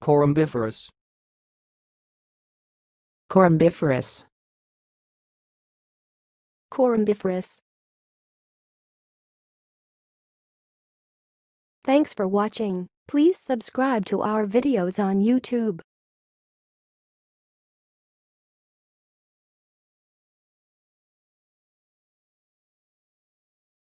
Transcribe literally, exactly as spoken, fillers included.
corymbiferous, corymbiferous, corymbiferous. Thanks for watching. Please subscribe to our videos on YouTube.